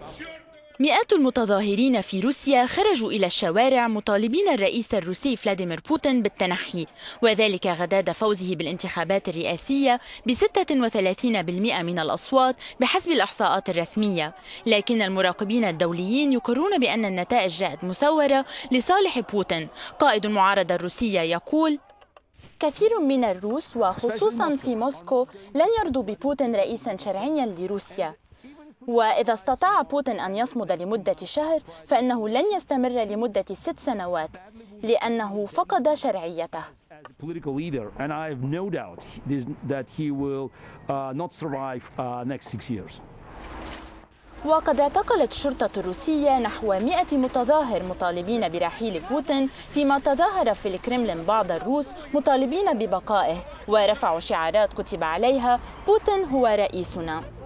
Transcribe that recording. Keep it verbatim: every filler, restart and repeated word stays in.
مئات المتظاهرين في روسيا خرجوا إلى الشوارع مطالبين الرئيس الروسي فلاديمير بوتين بالتنحي، وذلك غداة فوزه بالانتخابات الرئاسية ب ستة وثلاثين بالمئة من الأصوات بحسب الإحصاءات الرسمية. لكن المراقبين الدوليين يقرون بأن النتائج جاءت مسورة لصالح بوتين. قائد المعارضة الروسية يقول: كثير من الروس وخصوصا في موسكو لن يرضوا ببوتين رئيسا شرعيا لروسيا، وإذا استطاع بوتين أن يصمد لمدة شهر فإنه لن يستمر لمدة ست سنوات لأنه فقد شرعيته. وقد اعتقلت الشرطة الروسية نحو مئة متظاهر مطالبين برحيل بوتين، فيما تظاهر في الكرملين بعض الروس مطالبين ببقائه ورفعوا شعارات كتب عليها: بوتين هو رئيسنا.